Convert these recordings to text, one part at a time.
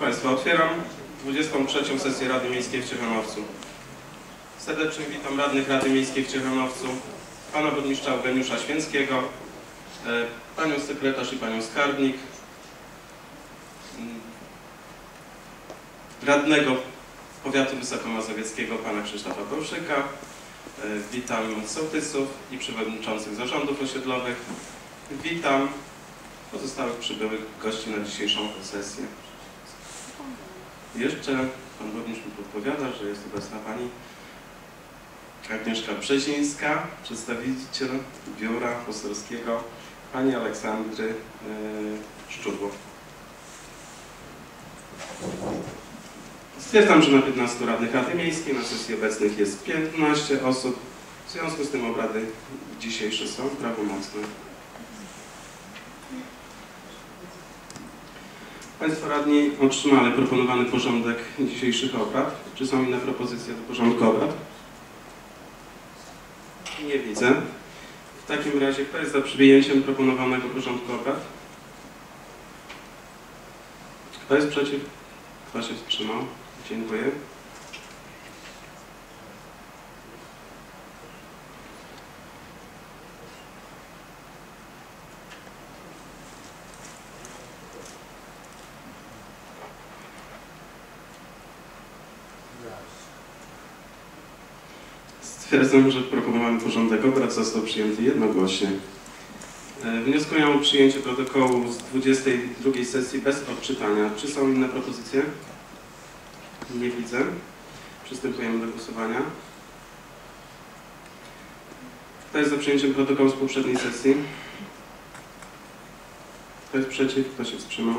Państwa, otwieram 23. sesję Rady Miejskiej w Ciechanowcu. Serdecznie witam radnych Rady Miejskiej w Ciechanowcu, pana burmistrza Eugeniusza Święckiego, panią sekretarz i panią skarbnik, radnego powiatu wysokomazowieckiego pana Krzysztofa Połszyka, witam sołtysów i przewodniczących zarządów osiedlowych, witam pozostałych przybyłych gości na dzisiejszą sesję. Jeszcze pan burmistrz mi podpowiada, że jest obecna pani Agnieszka Brzezińska, przedstawiciel biura poselskiego pani Aleksandry Szczudło. Stwierdzam, że na 15 radnych Rady Miejskiej na sesji obecnych jest 15 osób. W związku z tym obrady dzisiejsze są prawomocne. Państwo radni otrzymali proponowany porządek dzisiejszych obrad. Czy są inne propozycje do porządku obrad? Nie widzę. W takim razie kto jest za przyjęciem proponowanego porządku obrad? Kto jest przeciw? Kto się wstrzymał? Dziękuję. Stwierdzam, że proponowany porządek obrad został przyjęty jednogłośnie. Wnioskuję o przyjęcie protokołu z 22 sesji bez odczytania. Czy są inne propozycje? Nie widzę. Przystępujemy do głosowania. Kto jest za przyjęciem protokołu z poprzedniej sesji? Kto jest przeciw? Kto się wstrzymał?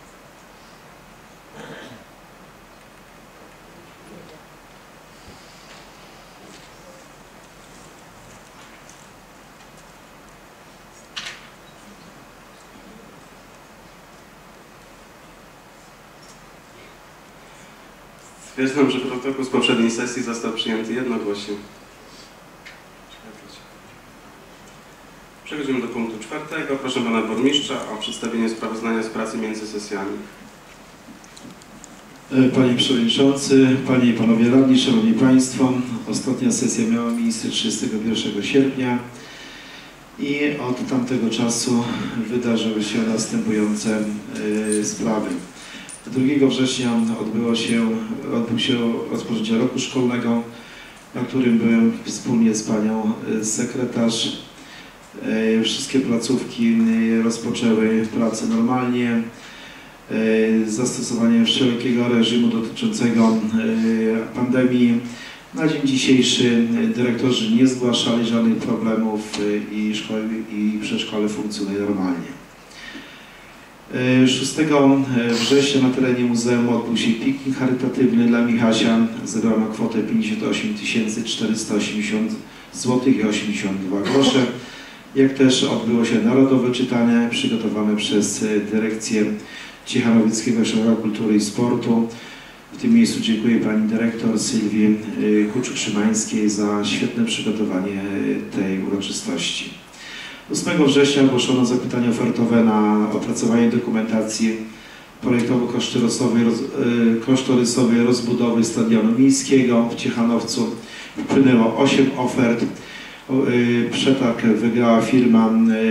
Stwierdzam, że protokół z poprzedniej sesji został przyjęty jednogłośnie. Przechodzimy do punktu 4. Proszę pana burmistrza o przedstawienie sprawozdania z pracy między sesjami. Panie Przewodniczący, Panie i Panowie Radni, Szanowni Państwo, ostatnia sesja miała miejsce 31 sierpnia i od tamtego czasu wydarzyły się następujące sprawy. 2 września odbył się rozpoczęcie roku szkolnego, na którym byłem wspólnie z panią sekretarz. Wszystkie placówki rozpoczęły pracę normalnie, z zastosowaniem wszelkiego reżimu dotyczącego pandemii. Na dzień dzisiejszy dyrektorzy nie zgłaszali żadnych problemów i szkoły i przedszkole funkcjonuje normalnie. 6 września na terenie muzeum odbył się piknik charytatywny dla Michasia. Zebrał na kwotę 58 480 zł i 82 grosze. Jak też odbyło się narodowe czytanie przygotowane przez dyrekcję Ciechanowieckiego Ośrodka Kultury i Sportu. W tym miejscu dziękuję pani dyrektor Sylwii Kuczuk-Szymańskiej za świetne przygotowanie tej uroczystości. 8 września ogłoszono zapytanie ofertowe na opracowanie dokumentacji projektowo-kosztorysowej rozbudowy stadionu miejskiego w Ciechanowcu. Wpłynęło 8 ofert. Przetarg wygrała firma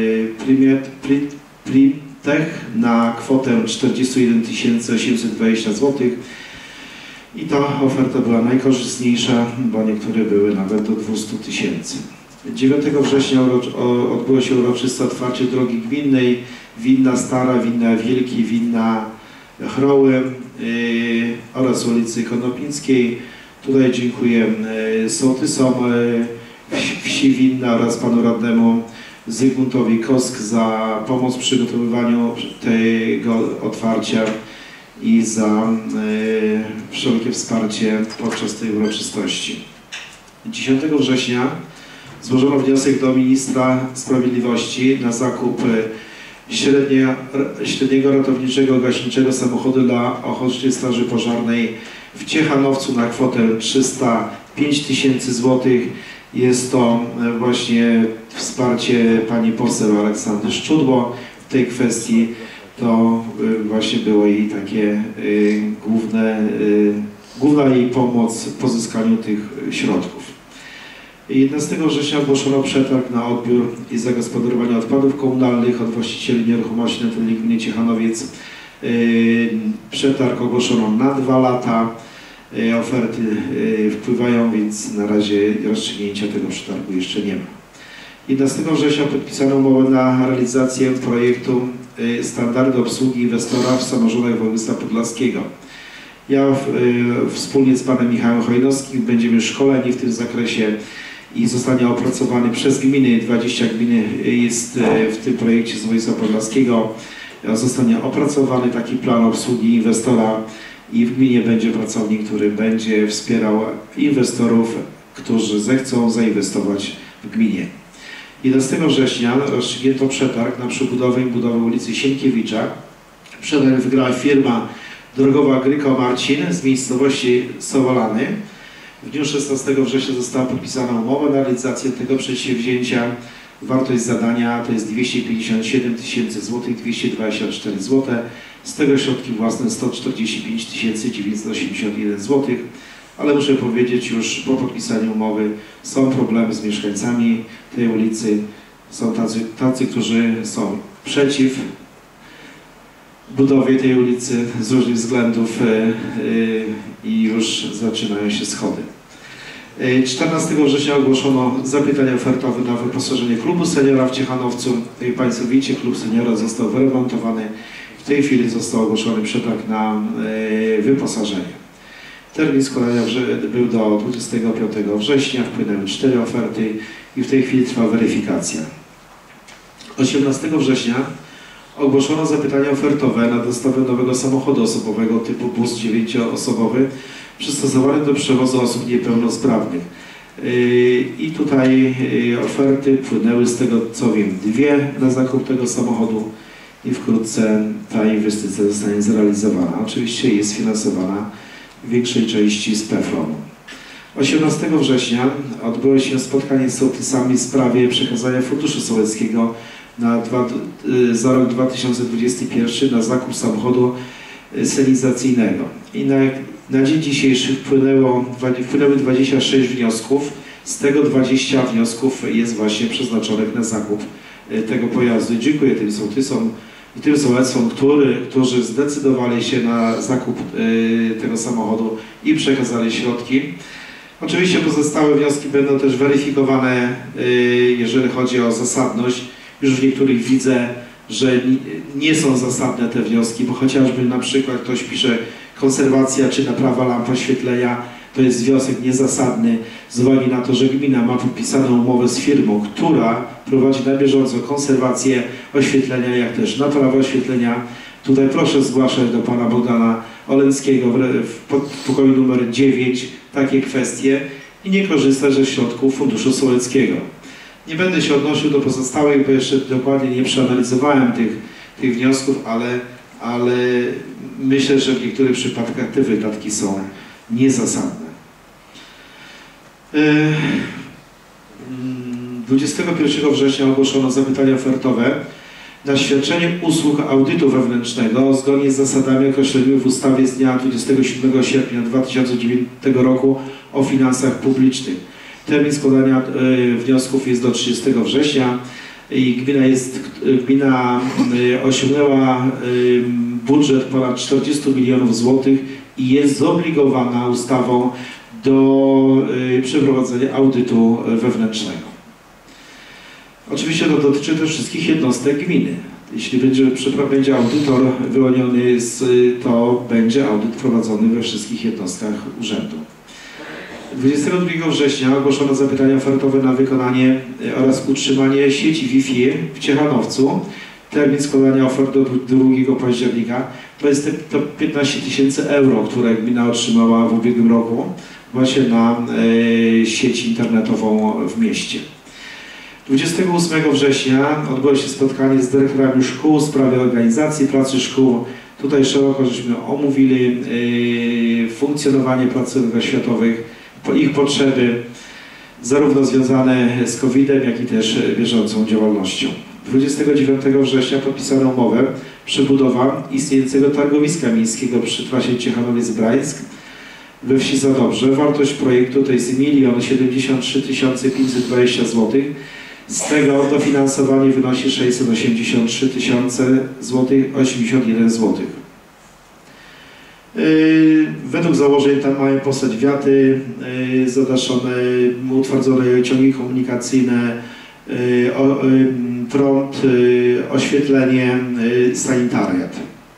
Primtech na kwotę 41 820 zł. I ta oferta była najkorzystniejsza, bo niektóre były nawet do 200 000. 9 września odbyło się uroczyste otwarcie drogi gminnej Winna Stara, Winna Wielki, Winna Chroły oraz ulicy Konopińskiej. Tutaj dziękuję sołtysom wsi Winna oraz panu radnemu Zygmuntowi Kosk za pomoc w przygotowywaniu tego otwarcia i za wszelkie wsparcie podczas tej uroczystości. 10 września złożono wniosek do ministra sprawiedliwości na zakup średniego ratowniczego gaśniczego samochodu dla Ochotniczej Straży Pożarnej w Ciechanowcu na kwotę 305 000 zł. Jest to właśnie wsparcie pani poseł Aleksandry Szczudło w tej kwestii. to właśnie było jej takie główna jej pomoc w pozyskaniu tych środków. 11 września ogłoszono przetarg na odbiór i zagospodarowanie odpadów komunalnych od właścicieli nieruchomości na terenie gminy Ciechanowiec. Przetarg ogłoszono na 2 lata. Oferty wpływają, więc na razie rozstrzygnięcia tego przetargu jeszcze nie ma. 11 września podpisano umowę na realizację projektu Standardy obsługi inwestora w samorządach województwa podlaskiego. Ja wspólnie z panem Michałem Hojnowskim będziemy szkoleni w tym zakresie i zostanie opracowany przez gminy. 20 gmin jest w tym projekcie z województwa podlaskiego. Zostanie opracowany taki plan obsługi inwestora i w gminie będzie pracownik, który będzie wspierał inwestorów, którzy zechcą zainwestować w gminie. 11 września rozstrzygnięto przetarg na przebudowę i budowę ulicy Sienkiewicza. Przetarg wygrała firma drogowa Gryko Marcin z miejscowości Sowolany. W dniu 16 września została podpisana umowa na realizację tego przedsięwzięcia. Wartość zadania to jest 257 tysięcy złotych, 224 zł. Z tego środki własne 145 981 zł. Ale muszę powiedzieć już po podpisaniu umowy, są problemy z mieszkańcami tej ulicy. Są tacy, którzy są przeciw budowie tej ulicy z różnych względów i już zaczynają się schody. 14 września ogłoszono zapytania ofertowe na wyposażenie klubu seniora w Ciechanowcu. Jak Państwo widzicie, klub seniora został wyremontowany. W tej chwili został ogłoszony przetarg na wyposażenie. Termin składania był do 25 września, wpłynęły 4 oferty i w tej chwili trwa weryfikacja. 18 września ogłoszono zapytania ofertowe na dostawę nowego samochodu osobowego typu bus 9-osobowy przystosowany do przewozu osób niepełnosprawnych. I tutaj oferty płynęły z tego co wiem 2 na zakup tego samochodu i wkrótce ta inwestycja zostanie zrealizowana. Oczywiście jest finansowana w większej części z PFRON-u. 18 września odbyło się spotkanie z sołtysami w sprawie przekazania Funduszu Sołeckiego za rok 2021 na zakup samochodu senizacyjnego. I na dzień dzisiejszy wpłynęły 26 wniosków, z tego 20 wniosków jest właśnie przeznaczonych na zakup tego pojazdu. I dziękuję tym sołtysom i tym sołectwom, którzy zdecydowali się na zakup tego samochodu i przekazali środki. Oczywiście pozostałe wnioski będą też weryfikowane, jeżeli chodzi o zasadność. Już w niektórych widzę, że nie są zasadne te wnioski, bo chociażby na przykład ktoś pisze konserwacja czy naprawa lamp oświetlenia, to jest wniosek niezasadny z uwagi na to, że gmina ma podpisaną umowę z firmą, która prowadzi na bieżąco konserwację oświetlenia, jak też naprawę oświetlenia. Tutaj proszę zgłaszać do pana Bogdana Oleńskiego w pokoju numer 9 takie kwestie i nie korzystać ze środków Funduszu Sołeckiego. Nie będę się odnosił do pozostałych, bo jeszcze dokładnie nie przeanalizowałem tych wniosków, ale myślę, że w niektórych przypadkach te wydatki są niezasadne. 21 września ogłoszono zapytania ofertowe na świadczenie usług audytu wewnętrznego zgodnie z zasadami określonymi w ustawie z dnia 27 sierpnia 2009 roku o finansach publicznych. Termin składania wniosków jest do 30 września i gmina osiągnęła budżet ponad 40 milionów złotych i jest zobligowana ustawą do przeprowadzenia audytu wewnętrznego. Oczywiście to dotyczy też wszystkich jednostek gminy. Jeśli będzie audytor wyłoniony, to będzie audyt prowadzony we wszystkich jednostkach urzędu. 22 września ogłoszono zapytania ofertowe na wykonanie oraz utrzymanie sieci Wi-Fi w Ciechanowcu. Termin składania ofert do 2 października to jest to 15 000 euro, które gmina otrzymała w ubiegłym roku właśnie na sieć internetową w mieście. 28 września odbyło się spotkanie z dyrektorami szkół w sprawie organizacji pracy szkół. Tutaj szeroko żeśmy omówili funkcjonowanie placówek oświatowych, ich potrzeby, zarówno związane z COVID-em, jak i też bieżącą działalnością. 29 września podpisano umowę przebudowa istniejącego targowiska miejskiego przy trasie Ciechanowiec-Brańsk we wsi Zadobrze. Wartość projektu to jest 1 073 520 zł. Z tego dofinansowanie wynosi 683 081 zł. Według założeń tam mają powstać wiaty zadaszone, utwardzone ciągi komunikacyjne, prąd, oświetlenie, sanitariat.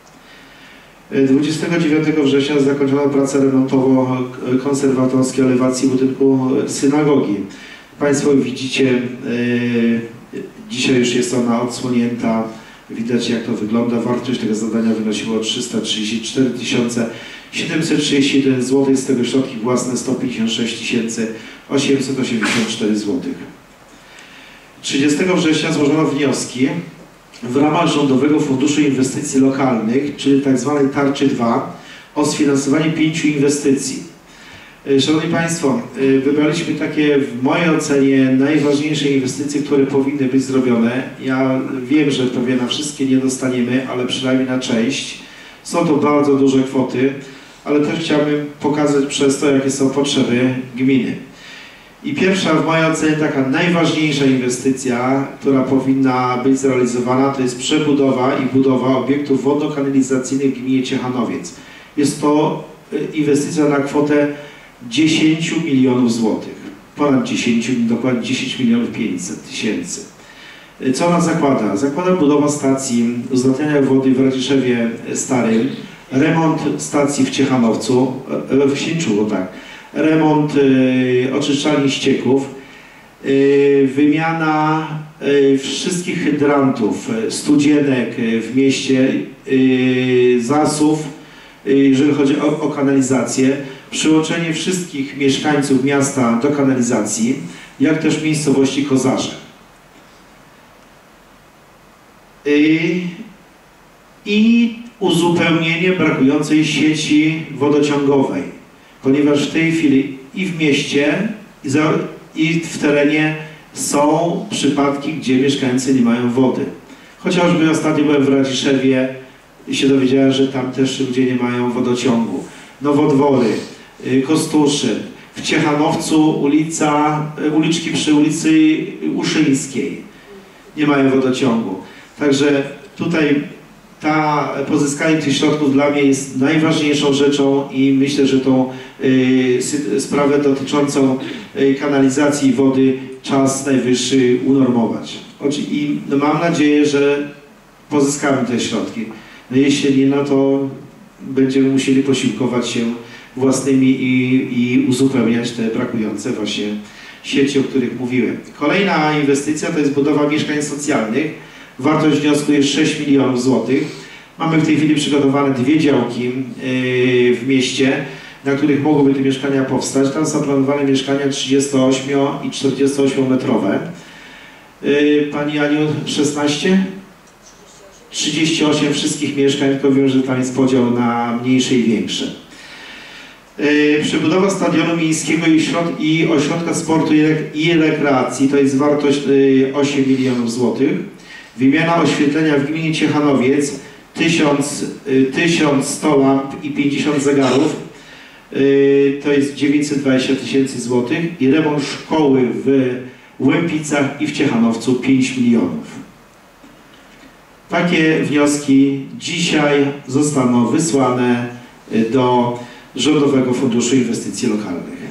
29 września zakończono pracę remontowo-konserwatorskie elewacji budynku synagogi. Państwo widzicie, dzisiaj już jest ona odsłonięta. Widać, jak to wygląda. Wartość tego zadania wynosiła 334 731 zł, z tego środki własne 156 884 zł. 30 września złożono wnioski w ramach Rządowego Funduszu Inwestycji Lokalnych, czyli tzw. Tarczy 2, o sfinansowanie 5 inwestycji. Szanowni Państwo, wybraliśmy takie, w mojej ocenie, najważniejsze inwestycje, które powinny być zrobione. Ja wiem, że pewnie na wszystkie nie dostaniemy, ale przynajmniej na część. Są to bardzo duże kwoty, ale też chciałbym pokazać przez to, jakie są potrzeby gminy. I pierwsza, w mojej ocenie, taka najważniejsza inwestycja, która powinna być zrealizowana, to jest przebudowa i budowa obiektów wodno-kanalizacyjnych w gminie Ciechanowiec. Jest to inwestycja na kwotę 10 milionów złotych, ponad 10, dokładnie 10 500 000. Co ona zakłada? Zakłada budowę stacji uzdatniania wody w Radziszewie Starym, remont stacji w Ciechanowcu, w Sieńczuchu, tak, remont oczyszczalni ścieków, wymiana wszystkich hydrantów, studzienek w mieście, zasów, jeżeli chodzi o kanalizację, przyłączenie wszystkich mieszkańców miasta do kanalizacji, jak też miejscowości Kozarze. I uzupełnienie brakującej sieci wodociągowej, ponieważ w tej chwili i w mieście, i w terenie są przypadki, gdzie mieszkańcy nie mają wody. Chociażby ostatnio byłem w Radziszewie i się dowiedziałem, że tam też ludzie nie mają wodociągu. Nowodwory, Kostuszyn, w Ciechanowcu uliczki przy ulicy Uszyńskiej nie mają wodociągu. Także tutaj pozyskanie tych środków dla mnie jest najważniejszą rzeczą i myślę, że tą sprawę dotyczącą kanalizacji wody czas najwyższy unormować. I mam nadzieję, że pozyskamy te środki. No jeśli nie, no to będziemy musieli posiłkować się własnymi i uzupełniać te brakujące właśnie sieci, o których mówiłem. Kolejna inwestycja to jest budowa mieszkań socjalnych. Wartość wniosku jest 6 milionów złotych. Mamy w tej chwili przygotowane 2 działki w mieście, na których mogłyby te mieszkania powstać. Tam są planowane mieszkania 38 i 48 metrowe. Pani Aniu, 16? 38 wszystkich mieszkań, tylko wiem, że tam jest podział na mniejsze i większe. Przebudowa stadionu miejskiego i ośrodka sportu i rekreacji, to jest wartość 8 milionów złotych. Wymiana oświetlenia w gminie Ciechanowiec, 1100 lamp i 50 zegarów, to jest 920 000 złotych. I remont szkoły w Łępicach i w Ciechanowcu 5 milionów. Takie wnioski dzisiaj zostaną wysłane do Rządowego Funduszu Inwestycji Lokalnych.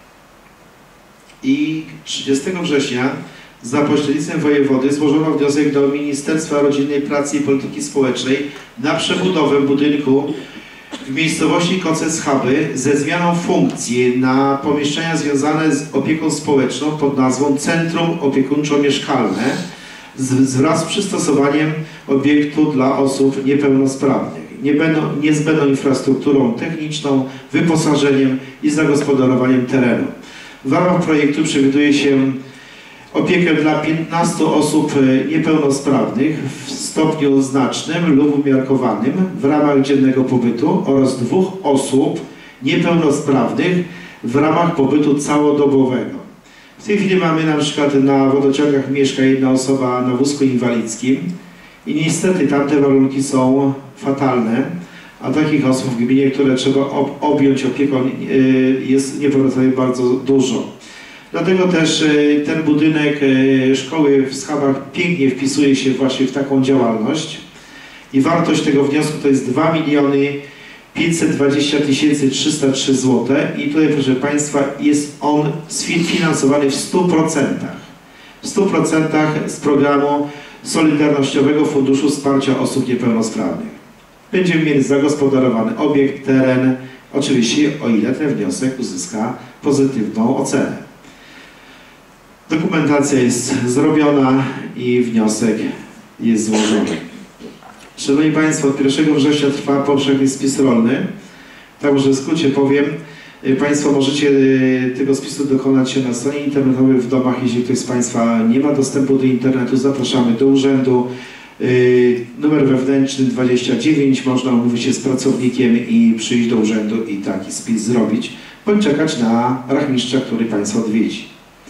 I 30 września za pośrednictwem wojewody złożono wniosek do Ministerstwa Rodziny, Pracy i Polityki Społecznej na przebudowę budynku w miejscowości Koce-Schaby ze zmianą funkcji na pomieszczenia związane z opieką społeczną pod nazwą Centrum Opiekuńczo-Mieszkalne wraz z przystosowaniem obiektu dla osób niepełnosprawnych, niezbędną infrastrukturą techniczną, wyposażeniem i zagospodarowaniem terenu. W ramach projektu przewiduje się opiekę dla 15 osób niepełnosprawnych w stopniu znacznym lub umiarkowanym w ramach dziennego pobytu oraz 2 osób niepełnosprawnych w ramach pobytu całodobowego. W tej chwili mamy na przykład na wodociągach mieszka jedna osoba na wózku inwalidzkim i niestety tamte warunki są fatalne, a takich osób w gminie, które trzeba objąć opieką, jest niepowracalnie bardzo dużo. Dlatego też ten budynek szkoły w Schabach pięknie wpisuje się właśnie w taką działalność i wartość tego wniosku to jest 2 520 303 zł i tutaj, proszę Państwa, jest on sfinansowany w 100%. W 100% z programu Solidarnościowego Funduszu Wsparcia Osób Niepełnosprawnych. Będziemy mieli zagospodarowany obiekt, teren, oczywiście o ile ten wniosek uzyska pozytywną ocenę. Dokumentacja jest zrobiona i wniosek jest złożony. Szanowni Państwo, od 1 września trwa powszechny spis rolny. Tak może w skrócie powiem, Państwo możecie tego spisu dokonać się na stronie internetowej w domach. Jeśli ktoś z Państwa nie ma dostępu do internetu, zapraszamy do urzędu. Numer wewnętrzny 29, można umówić się z pracownikiem i przyjść do urzędu i taki spis zrobić, bądź czekać na rachmistrza, który Państwa odwiedzi.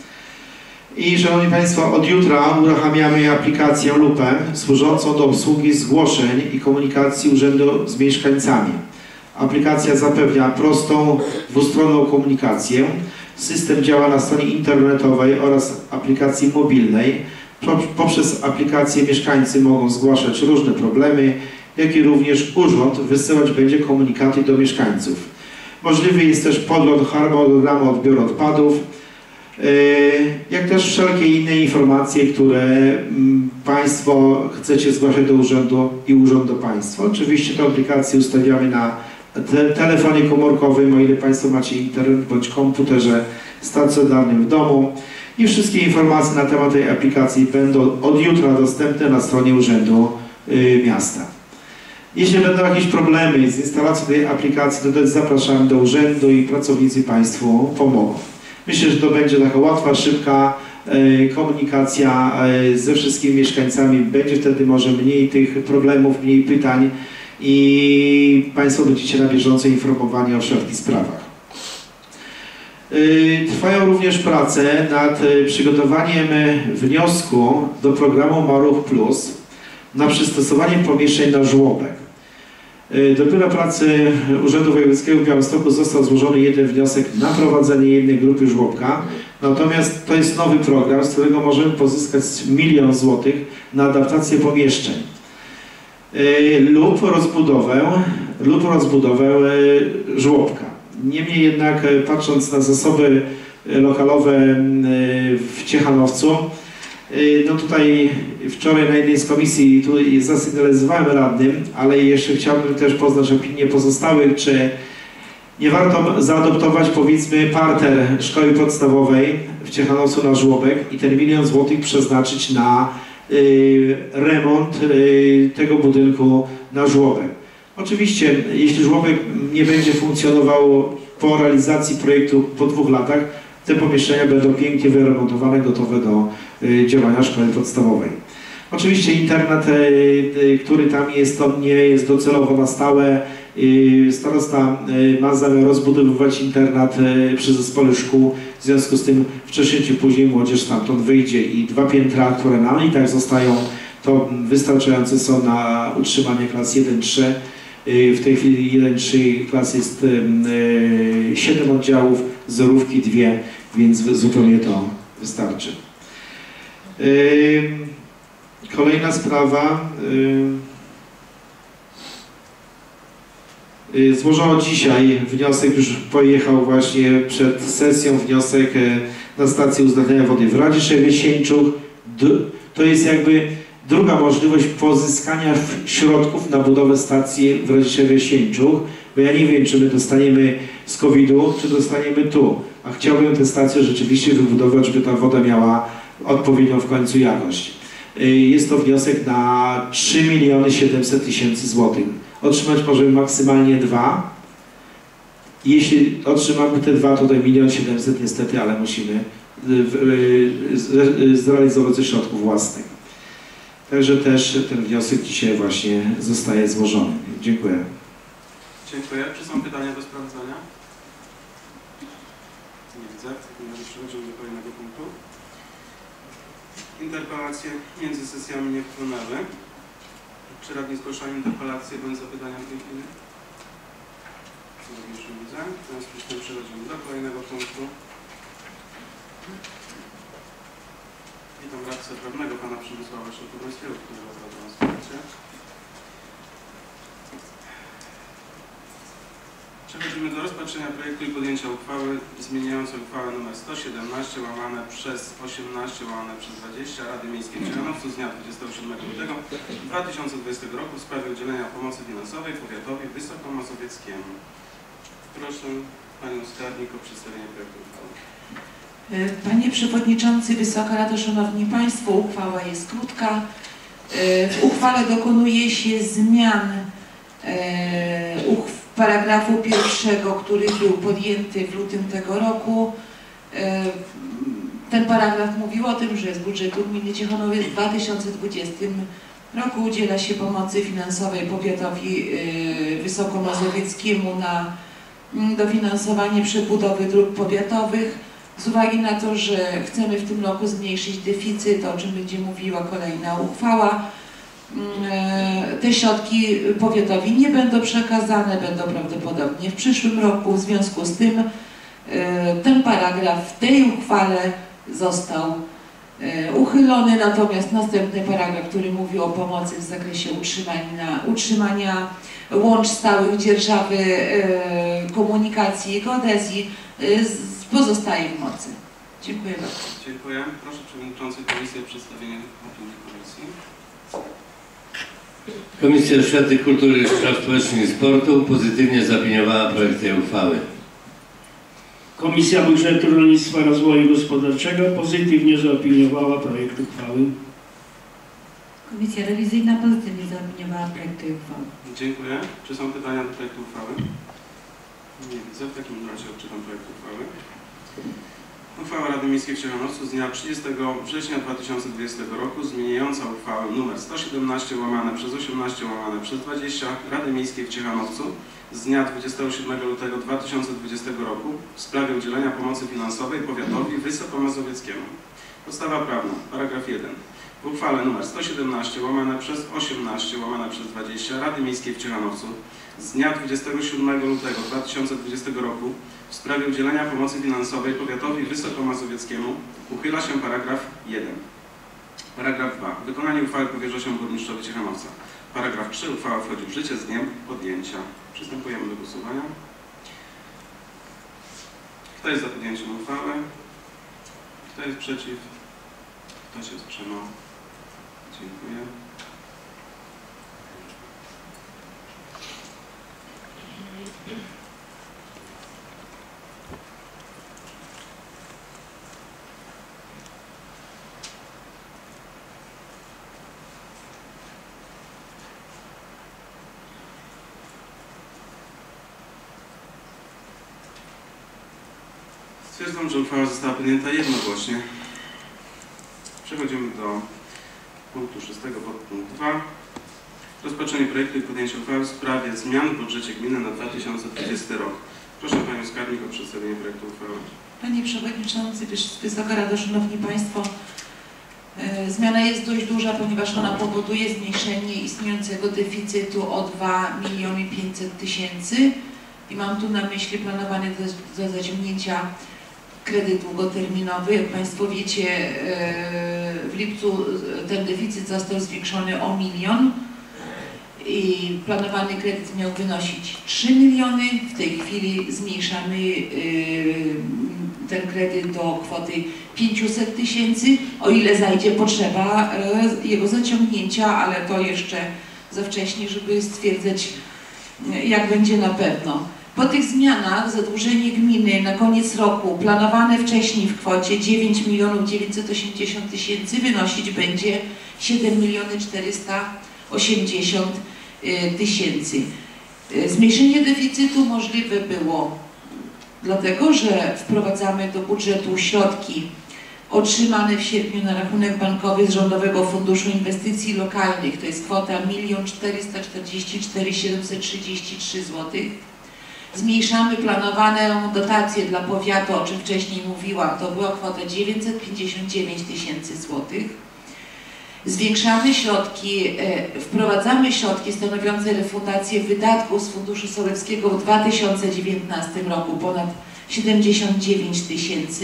I Szanowni Państwo, od jutra uruchamiamy aplikację Lupę służącą do obsługi zgłoszeń i komunikacji urzędu z mieszkańcami. Aplikacja zapewnia prostą, dwustronną komunikację. System działa na stronie internetowej oraz aplikacji mobilnej. Poprzez aplikację mieszkańcy mogą zgłaszać różne problemy, jak i również urząd wysyłać będzie komunikaty do mieszkańców. Możliwy jest też podgląd harmonogramu odbioru odpadów, jak też wszelkie inne informacje, które Państwo chcecie zgłaszać do urzędu i urząd do Państwa. Oczywiście tę aplikację ustawiamy na telefonie komórkowym, o ile Państwo macie internet bądź komputerze stacjonarnym w domu. I wszystkie informacje na temat tej aplikacji będą od jutra dostępne na stronie Urzędu Miasta. Jeśli będą jakieś problemy z instalacją tej aplikacji, to też zapraszamy do urzędu i pracownicy Państwu pomogą. Myślę, że to będzie taka łatwa, szybka komunikacja ze wszystkimi mieszkańcami. Będzie wtedy może mniej tych problemów, mniej pytań i Państwo będziecie na bieżąco informowani o wszelkich sprawach. Trwają również prace nad przygotowaniem wniosku do programu Maluch Plus na przystosowanie pomieszczeń na żłobek. Do Biura Pracy Urzędu Wojewódzkiego w Białymstoku został złożony jeden wniosek na prowadzenie jednej grupy żłobka. Natomiast to jest nowy program, z którego możemy pozyskać 1 000 000 złotych na adaptację pomieszczeń lub rozbudowę żłobka. Niemniej jednak, patrząc na zasoby lokalowe w Ciechanowcu, no tutaj wczoraj na jednej z komisji tu zasygnalizowałem radnym, ale jeszcze chciałbym też poznać opinię pozostałych, czy nie warto zaadoptować, powiedzmy, parter szkoły podstawowej w Ciechanowcu na żłobek i ten 1 000 000 złotych przeznaczyć na remont tego budynku na żłobek. Oczywiście, jeśli żłobek nie będzie funkcjonował po realizacji projektu po 2 latach, te pomieszczenia będą pięknie wyremontowane, gotowe do działania szkoły podstawowej. Oczywiście internat, który tam jest, to nie jest docelowo na stałe. Starosta ma zamiar rozbudowywać internat przy zespole szkół, w związku z tym wcześniej czy później młodzież stamtąd wyjdzie i 2 piętra, które nam i tak zostają, to wystarczające są na utrzymanie klas 1-3. W tej chwili 1-3 klas jest 7 oddziałów, zerówki 2, więc zupełnie to wystarczy. Kolejna sprawa. Złożono dzisiaj wniosek, już pojechał właśnie przed sesją wniosek na stację uzdatniania wody w Radziszewie-Sieńczuch. To jest jakby druga możliwość pozyskania środków na budowę stacji w Radziszewie-Sieńczuch, bo ja nie wiem, czy my dostaniemy z COVID-u, czy dostaniemy tu. A chciałbym tę stację rzeczywiście wybudować, żeby ta woda miała odpowiednią w końcu jakość. Jest to wniosek na 3 700 000 złotych. Otrzymać możemy maksymalnie 2. Jeśli otrzymamy te 2, to 1 700 000 niestety, ale musimy zrealizować ze środków własnych. Także też ten wniosek dzisiaj właśnie zostaje złożony. Dziękuję. Dziękuję. Czy są pytania do sprawdzania? Nie widzę. W takim razie przechodzimy do kolejnego punktu. Interpelacje między sesjami nie wpłynęły. Czy radni zgłaszają interpelacje bądź zapytania w tej chwili? Również nie widzę. W związku z tym przechodzimy do kolejnego punktu. Witam radcę prawnego pana Przemysława Szotobrowskiego, który zapraszam na wsparcie. Przechodzimy do rozpatrzenia projektu i podjęcia uchwały zmieniającej uchwałę nr 117 łamane przez 18 łamane przez 20 Rady Miejskiej w Ciechanowcu z dnia 27 lutego 2020 roku w sprawie udzielenia pomocy finansowej powiatowi wysokomazowieckiemu. Proszę panią skarbnik o przedstawienie projektu uchwały. Panie Przewodniczący, Wysoka Rado, Szanowni Państwo, uchwała jest krótka. W uchwale dokonuje się zmian paragrafu pierwszego, który był podjęty w lutym tego roku. Ten paragraf mówił o tym, że z budżetu gminy Ciechanowiec w 2020 roku udziela się pomocy finansowej powiatowi wysokomazowieckiemu na dofinansowanie przebudowy dróg powiatowych. Z uwagi na to, że chcemy w tym roku zmniejszyć deficyt, o czym będzie mówiła kolejna uchwała, te środki powiatowi nie będą przekazane, będą prawdopodobnie w przyszłym roku. W związku z tym ten paragraf w tej uchwale został uchylony, natomiast następny paragraf, który mówi o pomocy w zakresie utrzymania łącz stałych, dzierżawy, komunikacji i geodezji pozostaje w mocy. Dziękuję bardzo. Dziękuję. Proszę Przewodniczący Komisji o przedstawienie opinii Komisji. Komisja Oświaty, Kultury, Spraw Społecznych i Sportu pozytywnie zaopiniowała projekt tej uchwały. Komisja Budżetu, Rolnictwa i Rozwoju Gospodarczego pozytywnie zaopiniowała projekt uchwały. Komisja Rewizyjna pozytywnie zaopiniowała projekt tej uchwały. Dziękuję. Czy są pytania do projektu uchwały? Nie widzę. W takim razie odczytam projekt uchwały. Uchwała Rady Miejskiej w Ciechanowcu z dnia 30 września 2020 roku zmieniająca uchwałę nr 117 łamane przez 18 łamane przez 20 Rady Miejskiej w Ciechanowcu z dnia 27 lutego 2020 roku w sprawie udzielenia pomocy finansowej powiatowi wysokomazowieckiemu. Podstawa prawna. Paragraf 1. W uchwale nr 117 łamane przez 18 łamane przez 20 Rady Miejskiej w Ciechanowcu z dnia 27 lutego 2020 roku w sprawie udzielenia pomocy finansowej powiatowi wysokomazowieckiemu uchyla się paragraf 1. Paragraf 2. Wykonanie uchwały powierza się burmistrzowi Ciechanowca. Paragraf 3. Uchwała wchodzi w życie z dniem podjęcia. Przystępujemy do głosowania. Kto jest za podjęciem uchwały? Kto jest przeciw? Kto się wstrzymał? Dziękuję. Stwierdzam, że uchwała została podjęta jednogłośnie. Przechodzimy do punktu 6 podpunkt 2. Rozpatrzenie projektu i podjęcie uchwały w sprawie zmian w budżecie gminy na 2020 rok. Proszę Panią Skarbnik o przedstawienie projektu uchwały. Panie Przewodniczący, Wysoka Rado, Szanowni Państwo, zmiana jest dość duża, ponieważ ona powoduje zmniejszenie istniejącego deficytu o 2 500 000 i mam tu na myśli planowane do zaciągnięcia kredyt długoterminowy. Jak Państwo wiecie, w lipcu ten deficyt został zwiększony o 1 000 000 i planowany kredyt miał wynosić 3 miliony. W tej chwili zmniejszamy ten kredyt do kwoty 500 000, o ile zajdzie potrzeba jego zaciągnięcia, ale to jeszcze za wcześnie, żeby stwierdzać, jak będzie na pewno. Po tych zmianach zadłużenie gminy na koniec roku planowane wcześniej w kwocie 9 980 000 wynosić będzie 7 480 000. Zmniejszenie deficytu możliwe było dlatego, że wprowadzamy do budżetu środki otrzymane w sierpniu na rachunek bankowy z Rządowego Funduszu Inwestycji Lokalnych. To jest kwota 1 444 733 zł. Zmniejszamy planowaną dotację dla powiatu, o czym wcześniej mówiłam, to była kwota 959 tysięcy złotych. Zwiększamy środki, wprowadzamy środki stanowiące refundację wydatków z Funduszu Sołeckiego w 2019 roku, ponad 79 tysięcy.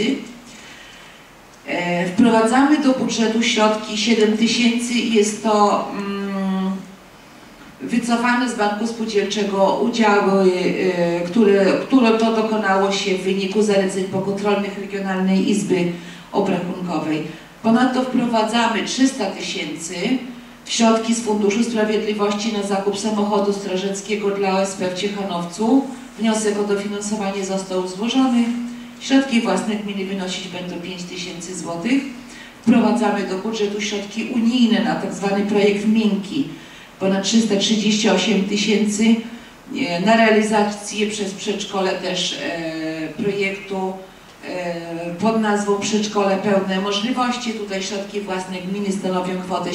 Wprowadzamy do budżetu środki 7 tysięcy i jest to wycofane z Banku Spółdzielczego udziały, które to dokonało się w wyniku zaleceń pokontrolnych Regionalnej Izby Obrachunkowej. Ponadto wprowadzamy 300 tysięcy w środki z Funduszu Sprawiedliwości na zakup samochodu strażackiego dla OSP w Ciechanowcu. Wniosek o dofinansowanie został złożony. Środki własne gminy wynosić będą 5 tysięcy złotych. Wprowadzamy do budżetu środki unijne na tzw. projekt miękki. Ponad 338 tysięcy na realizację przez przedszkole też projektu pod nazwą Przedszkole Pełne Możliwości. Tutaj środki własne gminy stanowią kwotę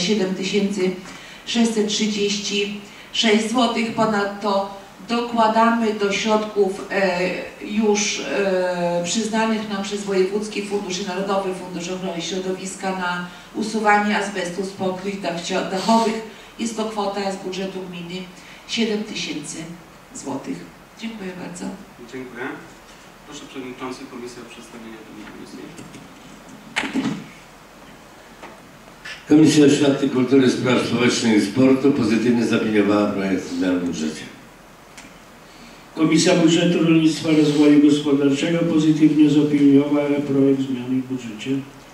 7636 zł. Ponadto dokładamy do środków już przyznanych nam przez Wojewódzki Fundusz i Narodowy Fundusz Ochrony Środowiska na usuwanie azbestu z pokryć dachowych. Jest to kwota z budżetu gminy 7 tysięcy złotych. Dziękuję bardzo. Dziękuję. Proszę Przewodniczący Komisji o przedstawienie opinii Komisji. Komisja Oświaty, Kultury, Spraw Społecznych i Sportu pozytywnie zaopiniowała projekt zmian w budżecie. Komisja Budżetu, Rolnictwa i Rozwoju Gospodarczego pozytywnie zaopiniowała projekt zmiany w budżecie.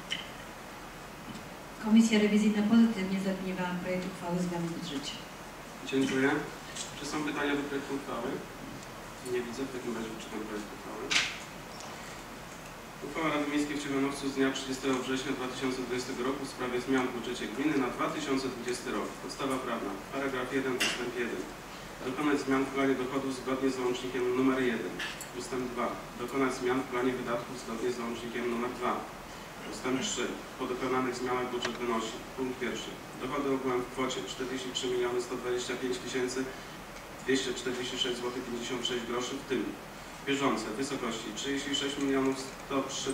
Komisja Rewizyjna pozytywnie zaopiniowała projekt uchwały zmian w budżecie. Dziękuję. Czy są pytania do projektu uchwały? Nie widzę, w takim razie wyczytam projekt uchwały. Uchwała Rady Miejskiej w Ciechanowcu z dnia 30 września 2020 roku w sprawie zmian w budżecie gminy na 2020 rok. Podstawa prawna. Paragraf 1, ustęp 1. Dokonać zmian w planie dochodów zgodnie z załącznikiem nr 1. Ustęp 2. Dokonać zmian w planie wydatków zgodnie z załącznikiem nr 2. Ustęp 3. Po dokonanych zmianach budżet wynosi. Punkt pierwszy. Dochody ogółem w kwocie 43 125 246 zł 56 groszy, w tym bieżące w wysokości 36 103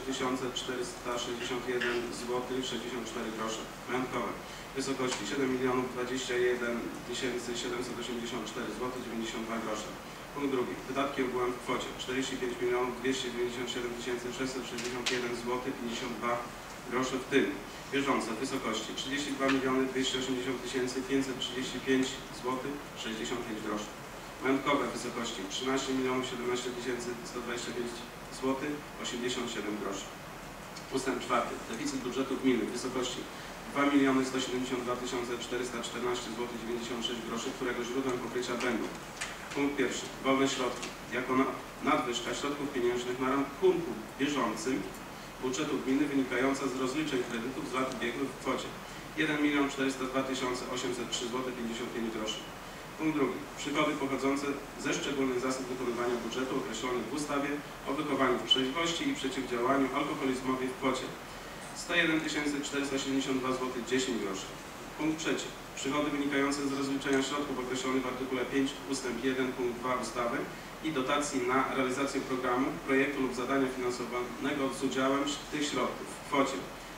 461 zł 64 grosze, majątkowe w wysokości 7 021 784 zł 92 grosze. Punkt drugi. Wydatki ogółem w kwocie 45 297 661 zł 52 grosze, w tym bieżące w wysokości 32 280 535 zł 65 groszy. Majątkowe w wysokości 13 017 125 zł 87 groszy. Ustęp 4. Deficyt budżetu gminy w wysokości 2 172 414 zł 96 groszy, którego źródłem pokrycia będą. Punkt pierwszy. Wolne środki. Jako nadwyżka środków pieniężnych na rachunku bieżącym budżetu gminy wynikająca z rozliczeń kredytów z lat ubiegłych w kwocie 1 402 803 zł 55 groszy. Punkt drugi. Przychody pochodzące ze szczególnych zasad wykonywania budżetu określonych w ustawie o wychowaniu w trzeźwości i przeciwdziałaniu alkoholizmowi w kwocie 101 472 zł 10 groszy. Punkt trzeci. Przychody wynikające z rozliczenia środków określonych w artykule 5 ustęp 1 punkt 2 ustawy i dotacji na realizację programu, projektu lub zadania finansowanego z udziałem tych środków w kwocie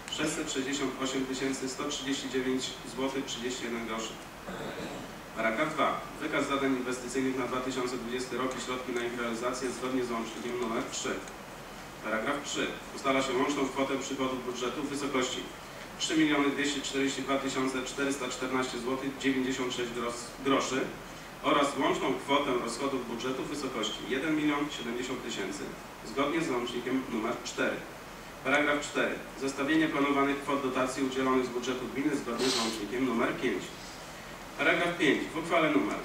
668 139 zł 31 groszy. Paragraf 2. Wykaz zadań inwestycyjnych na 2020 rok i środki na ich realizację zgodnie z załącznikiem nr 3. Paragraf 3. Ustala się łączną kwotę przychodów budżetu w wysokości 3 242 414 zł 96 groszy oraz łączną kwotę rozchodów budżetu w wysokości 1 070 000 zgodnie z załącznikiem nr 4. Paragraf 4. Zestawienie planowanych kwot dotacji udzielonych z budżetu gminy zgodnie z załącznikiem nr 5. Paragraf 5. W uchwale nr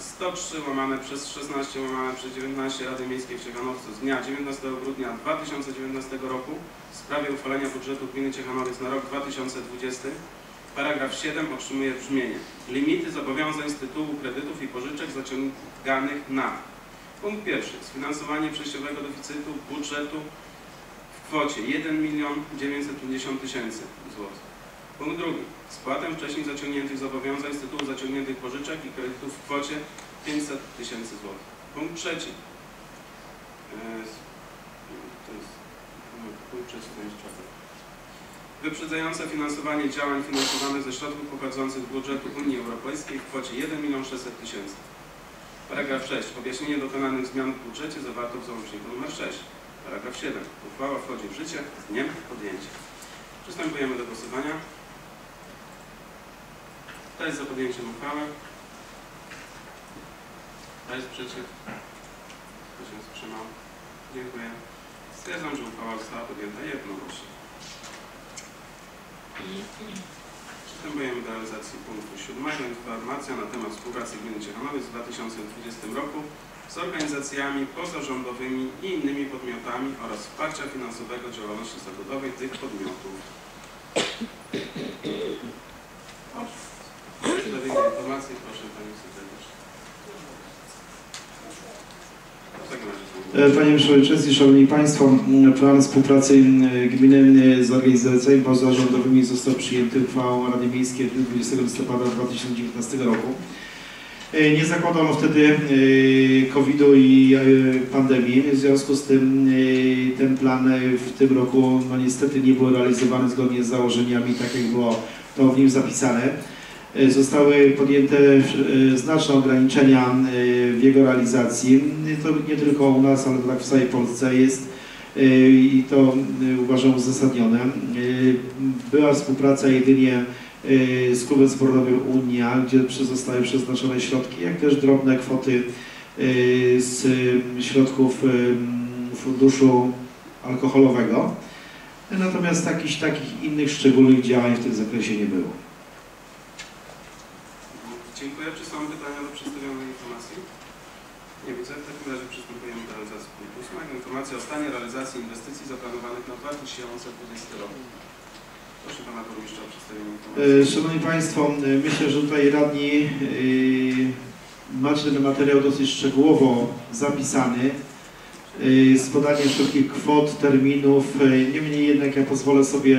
103/16/19 Rady Miejskiej w Ciechanowcu z dnia 19 grudnia 2019 roku w sprawie uchwalenia budżetu gminy Ciechanowiec na rok 2020 paragraf 7 otrzymuje brzmienie: limity zobowiązań z tytułu kredytów i pożyczek zaciąganych na punkt pierwszy. Sfinansowanie przejściowego deficytu budżetu w kwocie 1 950 000 zł. Punkt drugi. Spłatę wcześniej zaciągniętych zobowiązań z tytułu zaciągniętych pożyczek i kredytów w kwocie 500 000 zł. Punkt trzeci. To jest wyprzedzające finansowanie działań finansowanych ze środków pochodzących z budżetu Unii Europejskiej w kwocie 1 600 000. Paragraf 6. Objaśnienie dokonanych zmian w budżecie zawarto w załączniku nr 6. Paragraf 7. Uchwała wchodzi w życie z dniem podjęcia. Przystępujemy do głosowania. Kto jest za podjęciem uchwały? Kto jest przeciw? Kto się wstrzymał? Dziękuję. Stwierdzam, że uchwała została podjęta jednogłośnie. Przystępujemy do realizacji punktu 7. Informacja na temat współpracy gminy Ciechanowiec w 2020 roku z organizacjami pozarządowymi i innymi podmiotami oraz wsparcia finansowego działalności statutowej tych podmiotów. O przedstawienie informacji proszę Pani Sekretarz. Panie Przewodniczący, Szanowni Państwo, plan współpracy gminy z organizacjami pozarządowymi został przyjęty uchwałą Rady Miejskiej w dniu 20 listopada 2019 roku. Nie zakładano wtedy COVID-u i pandemii, w związku z tym ten plan w tym roku no niestety nie był realizowany zgodnie z założeniami, tak jak było to w nim zapisane. Zostały podjęte znaczne ograniczenia w jego realizacji. To nie tylko u nas, ale tak w całej Polsce jest i to uważam uzasadnione. Była współpraca jedynie z klubem sportowym Unia, gdzie zostały przeznaczone środki, jak też drobne kwoty z środków funduszu alkoholowego. Natomiast takich innych szczególnych działań w tym zakresie nie było. Dziękuję. Czy są pytania do przedstawionej informacji? Nie widzę. W takim razie przystępujemy do realizacji punktu 8. Informacja o stanie realizacji inwestycji zaplanowanych na 2020 rok. Proszę Pana Burmistrza o przedstawienie informacji. Szanowni Państwo, myślę, że tutaj radni macie ten materiał dosyć szczegółowo zapisany z podaniem wszelkich kwot, terminów. Niemniej jednak ja pozwolę sobie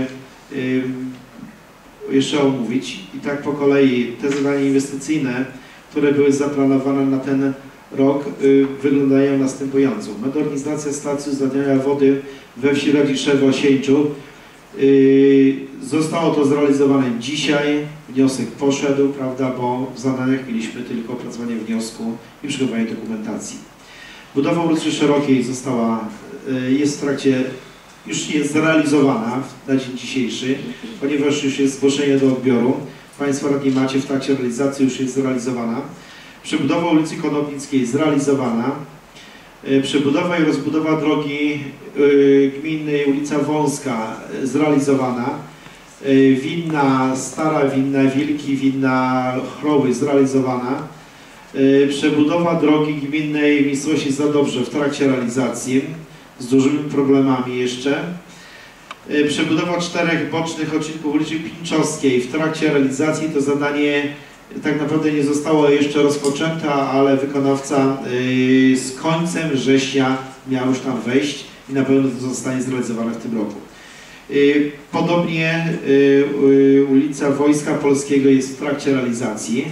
jeszcze omówić i tak po kolei te zadania inwestycyjne, które były zaplanowane na ten rok, wyglądają następująco. Modernizacja stacji zdawania wody we wsi Radziszewo-Sieńczów. Zostało to zrealizowane dzisiaj, wniosek poszedł, prawda, bo w zadaniach mieliśmy tylko opracowanie wniosku i przygotowanie dokumentacji. Budowa ulicy Szerokiej jest w trakcie, już jest zrealizowana na dzień dzisiejszy, ponieważ już jest zgłoszenie do odbioru. Państwo radni macie, w trakcie realizacji już jest zrealizowana. Przebudowa ulicy Konopnickiej zrealizowana. Przebudowa i rozbudowa drogi gminnej ulica Wąska zrealizowana. Winna Stara, winna Wilki, winna Chroły zrealizowana. Przebudowa drogi gminnej miejscowości Zadobrze w trakcie realizacji z dużymi problemami jeszcze. Przebudowa 4 bocznych odcinków ulicy Pinczowskiej w trakcie realizacji. To zadanie tak naprawdę nie zostało jeszcze rozpoczęte, ale wykonawca z końcem września miał już tam wejść i na pewno to zostanie zrealizowane w tym roku. Podobnie ulica Wojska Polskiego jest w trakcie realizacji.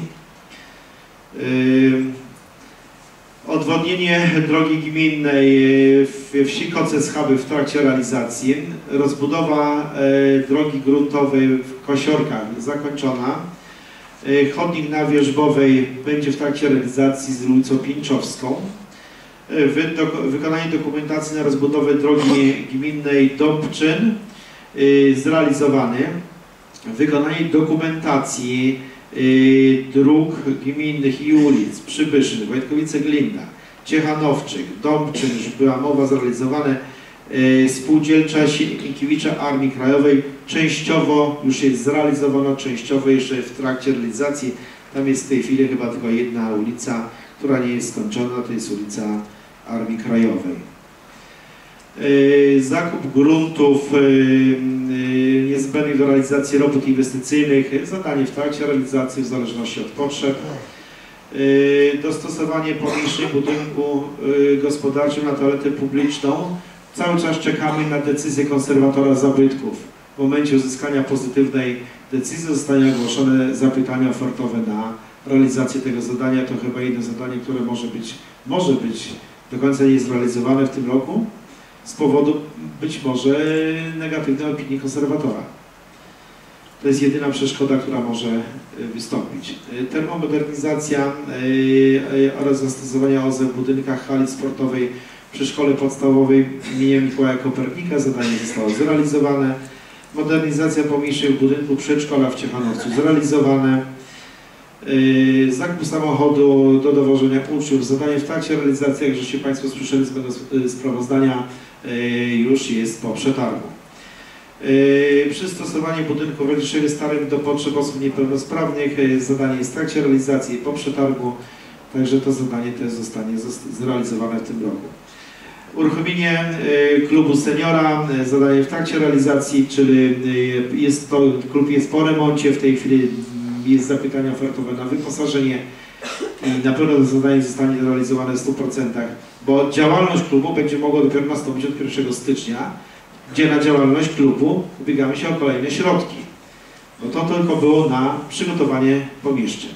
Odwodnienie drogi gminnej w wsi Koce-Schaby w trakcie realizacji. Rozbudowa drogi gruntowej w Kosiorkach zakończona. Chodnik na Wierzbowej będzie w trakcie realizacji z ulicą Pinczowską. Wykonanie dokumentacji na rozbudowę drogi gminnej Dąbczyn zrealizowany. Wykonanie dokumentacji dróg gminnych i ulic Przybyszyn, Wojtkowice-Glinda, Ciechanowczyk, Dąbczyn, już była mowa, zrealizowane. Spółdzielcza Sienkiewicza Armii Krajowej częściowo już jest zrealizowana, częściowo jeszcze w trakcie realizacji. Tam jest w tej chwili chyba tylko jedna ulica, która nie jest skończona, to jest ulica Armii Krajowej. Zakup gruntów niezbędnych do realizacji robót inwestycyjnych, zadanie w trakcie realizacji w zależności od potrzeb. Dostosowanie pomieszczeń budynku gospodarczego na toaletę publiczną. Cały czas czekamy na decyzję konserwatora zabytków. W momencie uzyskania pozytywnej decyzji zostanie ogłoszone zapytania ofertowe na realizację tego zadania. To chyba jedno zadanie, które może być do końca nie jest zrealizowane w tym roku z powodu być może negatywnej opinii konserwatora. To jest jedyna przeszkoda, która może wystąpić. Termomodernizacja oraz zastosowanie OZE w budynkach hali sportowej przy szkole podstawowej im. Mikołaja Kopernika. Zadanie zostało zrealizowane. Modernizacja pomniejszych budynków przedszkola w Ciechanowcu zrealizowane. Zakup samochodu do dowożenia uczniów. Zadanie w trakcie realizacji, jak żeście Państwo słyszeli z sprawozdania, już jest po przetargu. Przystosowanie budynków wyższych starym do potrzeb osób niepełnosprawnych. Zadanie jest w trakcie realizacji po przetargu, także to zadanie też zostanie zrealizowane w tym roku. Uruchomienie klubu seniora, zadanie w trakcie realizacji, czyli klub jest po remoncie, w tej chwili jest zapytanie ofertowe na wyposażenie i na pewno to zadanie zostanie realizowane w 100%, bo działalność klubu będzie mogła dopiero nastąpić od 1 stycznia, gdzie na działalność klubu ubiegamy się o kolejne środki. No to tylko było na przygotowanie pomieszczeń.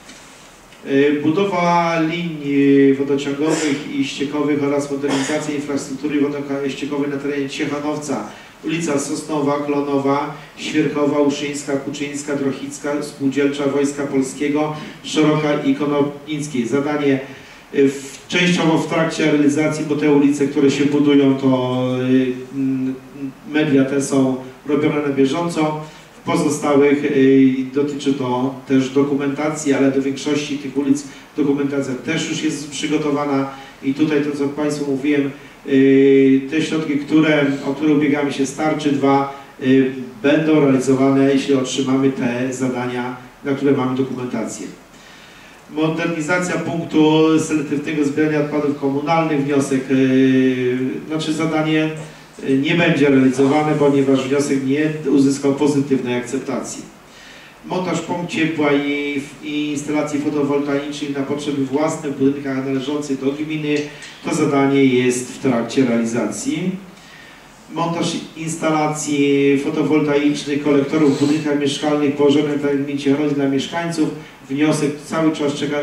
Budowa linii wodociągowych i ściekowych oraz modernizacja infrastruktury wodociągowej na terenie Ciechanowca, ulica Sosnowa, Klonowa, Świerkowa, Uszyńska, Kuczyńska, Drochicka, Spółdzielcza Wojska Polskiego, Szeroka i Konopnickiej. Zadanie częściowo w trakcie realizacji, bo te ulice, które się budują, to media te są robione na bieżąco. W pozostałych dotyczy to też dokumentacji, ale do większości tych ulic dokumentacja też już jest przygotowana i tutaj to, co Państwu mówiłem, te środki, o które ubiegamy się z tarczy 2, będą realizowane, jeśli otrzymamy te zadania, na które mamy dokumentację. Modernizacja punktu selektywnego zbierania odpadów komunalnych. Wniosek, zadanie nie będzie realizowane, ponieważ wniosek nie uzyskał pozytywnej akceptacji. Montaż pomp ciepła i instalacji fotowoltaicznych na potrzeby własne w budynkach należących do gminy. To zadanie jest w trakcie realizacji. Montaż instalacji fotowoltaicznych kolektorów w budynkach mieszkalnych położonych w gminie dla mieszkańców. Wniosek cały czas czeka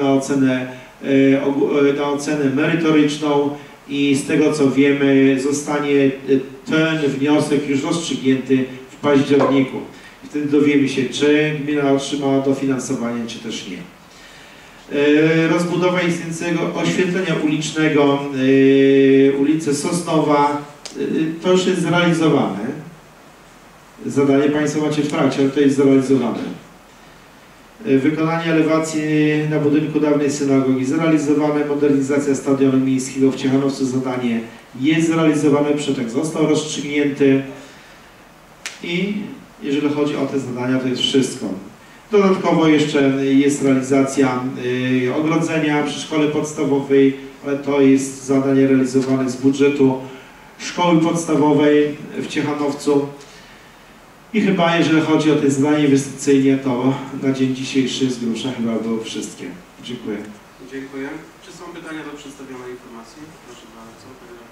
na ocenę merytoryczną i z tego, co wiemy, zostanie ten wniosek już rozstrzygnięty w październiku. Wtedy dowiemy się, czy gmina otrzymała dofinansowanie, czy też nie. Rozbudowa istniejącego oświetlenia ulicznego ulicy Sosnowa, to już jest zrealizowane. Zadanie Państwo macie w trakcie, ale to jest zrealizowane. Wykonanie elewacji na budynku dawnej synagogi zrealizowane. Modernizacja stadionu miejskiego w Ciechanowcu, zadanie jest zrealizowane, przetarg został rozstrzygnięty i jeżeli chodzi o te zadania, to jest wszystko. Dodatkowo jeszcze jest realizacja ogrodzenia przy szkole podstawowej, ale to jest zadanie realizowane z budżetu szkoły podstawowej w Ciechanowcu. I chyba, jeżeli chodzi o te zadanie inwestycyjne, to na dzień dzisiejszy z grubsza chyba było wszystkie. Dziękuję. Dziękuję. Czy są pytania do przedstawionej informacji? Proszę bardzo,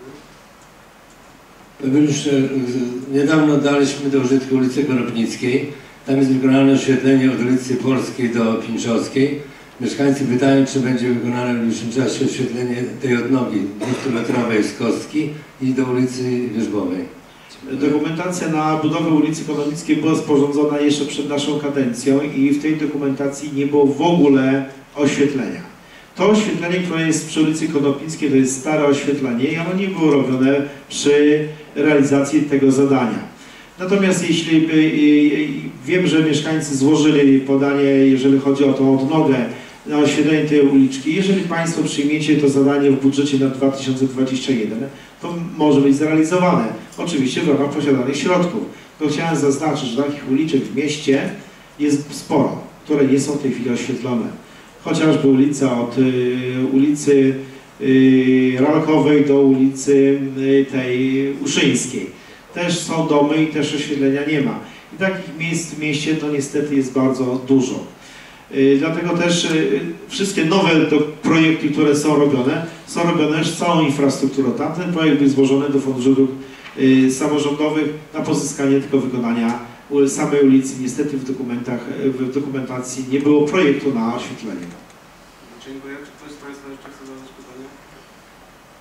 panie radny. Już niedawno daliśmy do użytku ulicę Koropnickiej. Tam jest wykonane oświetlenie od ulicy Polskiej do Pińczowskiej. Mieszkańcy pytają, czy będzie wykonane w najbliższym czasie oświetlenie tej odnogi 200-metrowej z Kostki i do ulicy Wierzbowej. Dokumentacja na budowę ulicy Konopnickiej była sporządzona jeszcze przed naszą kadencją i w tej dokumentacji nie było w ogóle oświetlenia. To oświetlenie, które jest przy ulicy Konopnickiej, to jest stare oświetlenie i ono nie było robione przy realizacji tego zadania. Natomiast jeśli wiem, że mieszkańcy złożyli podanie, jeżeli chodzi o tą odnogę na oświetlenie tej uliczki, jeżeli Państwo przyjmiecie to zadanie w budżecie na 2021, to może być zrealizowane. Oczywiście w ramach posiadanych środków. To chciałem zaznaczyć, że takich uliczek w mieście jest sporo, które nie są w tej chwili oświetlone. Chociażby ulica od ulicy Ralkowej do ulicy tej Uszyńskiej. Też są domy i też oświetlenia nie ma. I takich miejsc w mieście to niestety jest bardzo dużo. Dlatego też wszystkie nowe projekty, które są robione już z całą infrastrukturą. Tamten projekt był złożony do Funduszu Dróg Samorządowych na pozyskanie tylko wykonania samej ulicy. Niestety w dokumentacji nie było projektu na oświetlenie. Dziękuję. Czy ktoś z Państwa jeszcze chce zadać pytanie?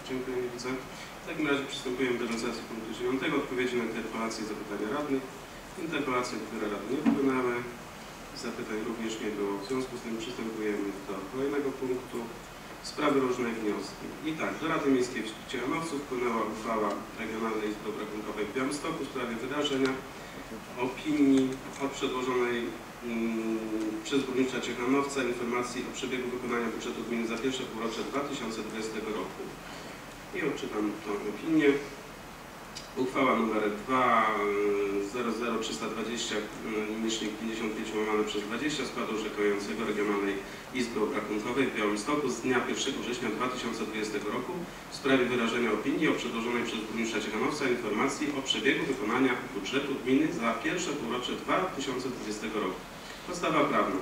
Dziękuję, nie widzę. W takim razie przystępujemy do realizacji punktu 9. Odpowiedzi na interpelacje i zapytania radnych. Interpelacje, które radne nie wpłynęły. Zapytań również nie było. W związku z tym przystępujemy do kolejnego punktu. Sprawy różne i wnioski. I tak, do Rady Miejskiej w Ciechanowcu wpłynęła uchwała Regionalnej Izby Obrachunkowej w Białymstoku w sprawie wyrażenia opinii o przedłożonej przez burmistrza Ciechanowca informacji o przebiegu wykonania budżetu gminy za pierwsze półrocze 2020 roku. I odczytam tę opinię. Uchwała nr 2.00320/55/20 składu orzekającego Regionalnej Izby Obrachunkowej w Białymstoku z dnia 1 września 2020 roku w sprawie wyrażenia opinii o przedłożonej przez burmistrza Ciechanowca informacji o przebiegu wykonania budżetu gminy za pierwsze półrocze 2020 roku. Podstawa prawna.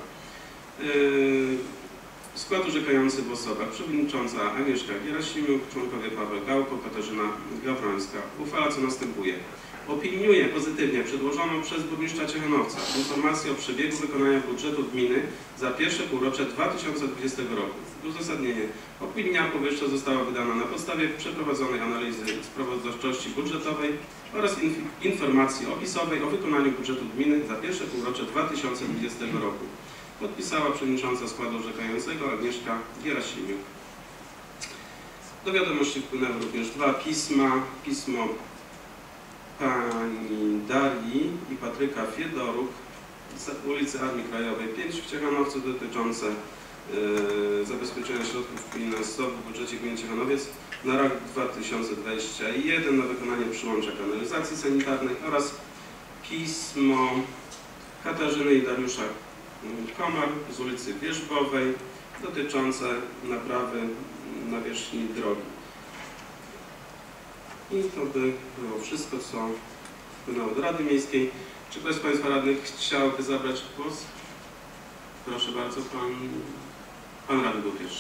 Skład orzekający w osobach przewodnicząca Agnieszka Gerasimiuk, członkowie Paweł Gałko, Katarzyna Gawrońska. Uchwala co następuje. Opiniuje pozytywnie przedłożoną przez burmistrza Ciechanowca informację o przebiegu wykonania budżetu gminy za pierwsze półrocze 2020 roku. Uzasadnienie. Opinia powyższa została wydana na podstawie przeprowadzonej analizy sprawozdawczości budżetowej oraz informacji opisowej o wykonaniu budżetu gminy za pierwsze półrocze 2020 roku. Podpisała przewodnicząca składu orzekającego Agnieszka Gerasimiuk. Do wiadomości wpłynęły również dwa pisma. Pismo pani Darii i Patryka Fiedoruk z ulicy Armii Krajowej 5 w Ciechanowcu dotyczące zabezpieczenia środków finansowych w budżecie gminy Ciechanowiec na rok 2021 na wykonanie przyłącza kanalizacji sanitarnej oraz pismo Katarzyny i Dariusza Komar z ulicy Wierzbowej dotyczące naprawy nawierzchni drogi. I to by było wszystko, co wpłynęło do Rady Miejskiej. Czy ktoś z Państwa radnych chciałby zabrać głos? Proszę bardzo, pan radny był pierwszy.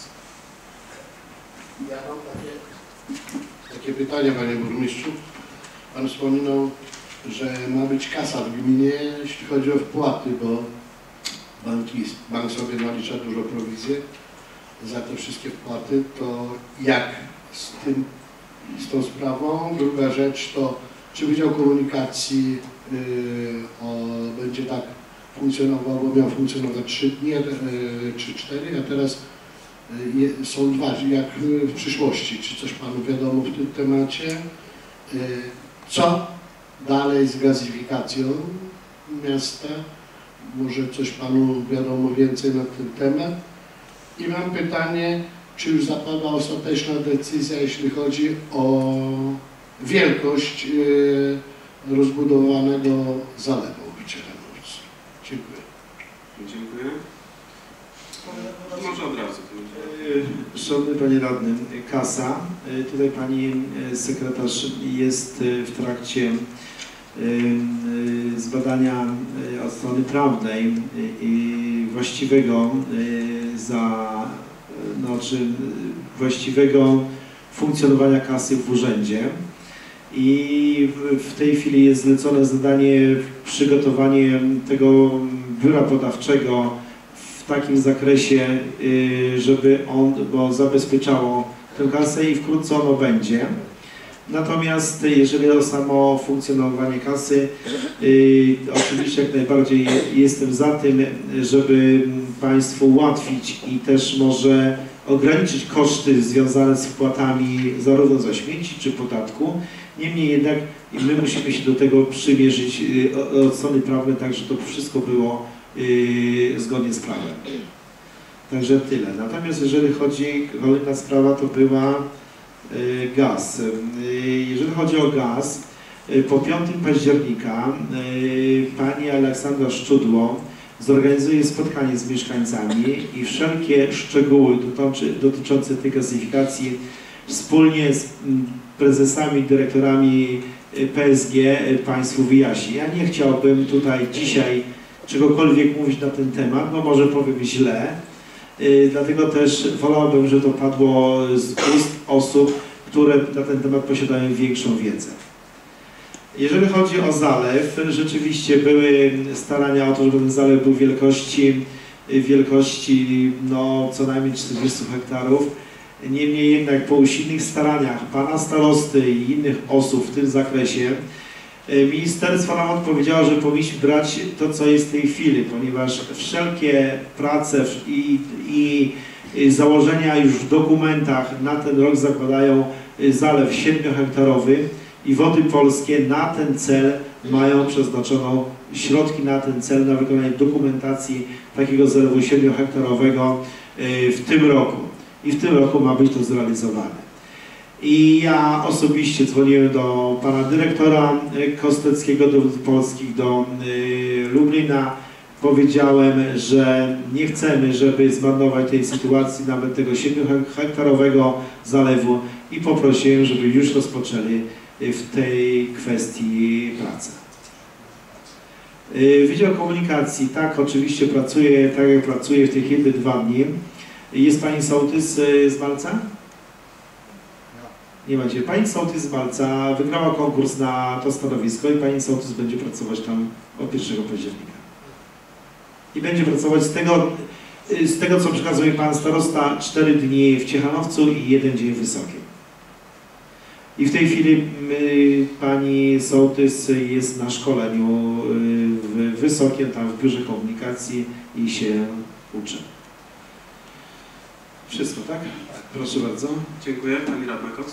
Ja mam takie pytanie, panie burmistrzu. Pan wspominał, że ma być kasa w gminie, jeśli chodzi o wpłaty, bo bank sobie nalicza dużo prowizję za te wszystkie wpłaty. To jak z tą sprawą? Druga rzecz to, czy Wydział Komunikacji będzie tak funkcjonował, bo miał funkcjonować 3 dni, czy 4, a teraz są 2, jak w przyszłości. Czy coś panu wiadomo w tym temacie? Co dalej z gazyfikacją miasta? Może coś panu wiadomo więcej na ten temat? I mam pytanie, czy już zapadła ostateczna decyzja, jeśli chodzi o wielkość rozbudowanego zalewu w Ciechanowcu? Dziękuję. Dziękuję. Może od razu. Szanowny Panie Radny, kasa. Tutaj Pani Sekretarz jest w trakcie zbadania od strony prawnej i właściwego właściwego funkcjonowania kasy w urzędzie i w tej chwili jest zlecone zadanie przygotowanie tego biura podawczego w takim zakresie, żeby ono zabezpieczało tę kasę i wkrótce ono będzie. Natomiast jeżeli o samo funkcjonowanie kasy, oczywiście jak najbardziej jestem za tym, żeby Państwu ułatwić i też może ograniczyć koszty związane z wpłatami zarówno za śmieci czy podatku. Niemniej jednak my musimy się do tego przymierzyć od strony prawnej, tak żeby to wszystko było zgodnie z prawem. Także tyle. Natomiast jeżeli chodzi, kolejna sprawa to była gaz. Jeżeli chodzi o gaz, po 5 października pani Aleksandra Szczudło zorganizuje spotkanie z mieszkańcami i wszelkie szczegóły dotyczące tej gazyfikacji wspólnie z prezesami, dyrektorami PSG Państwu wyjaśni. Ja nie chciałbym tutaj dzisiaj czegokolwiek mówić na ten temat, bo może powiem źle. Dlatego też wolałbym, żeby to padło z ust osób, które na ten temat posiadają większą wiedzę. Jeżeli chodzi o zalew, rzeczywiście były starania o to, żeby ten zalew był wielkości no, co najmniej 40 hektarów. Niemniej jednak po usilnych staraniach pana starosty i innych osób w tym zakresie ministerstwo nam odpowiedziało, że powinniśmy brać to, co jest w tej chwili, ponieważ wszelkie prace i założenia już w dokumentach na ten rok zakładają zalew 7-hektarowy i Wody Polskie na ten cel mają przeznaczono środki na ten cel, na wykonanie dokumentacji takiego zalewu 7-hektarowego w tym roku. I w tym roku ma być to zrealizowane. I ja osobiście dzwoniłem do pana dyrektora Kosteckiego, do Wód Polskich, do Lublina. Powiedziałem, że nie chcemy, żeby zmarnować tej sytuacji, nawet tego 7-hektarowego zalewu i poprosiłem, żeby już rozpoczęli w tej kwestii pracę. Wydział Komunikacji, tak, oczywiście pracuje, tak jak pracuje w tej chwili 2 dni. Jest pani sołtys z Malca? Nie macie. Pani sołtys z Malca wygrała konkurs na to stanowisko i pani sołtys będzie pracować tam od 1 października. I będzie pracować z tego co przekazuje pan starosta, 4 dni w Ciechanowcu i 1 dzień w Wysokiem. I w tej chwili pani sołtys jest na szkoleniu w Wysokiem, tam w biurze komunikacji i się uczy. Wszystko, tak? Proszę bardzo. Dziękuję. Pani radna Koc.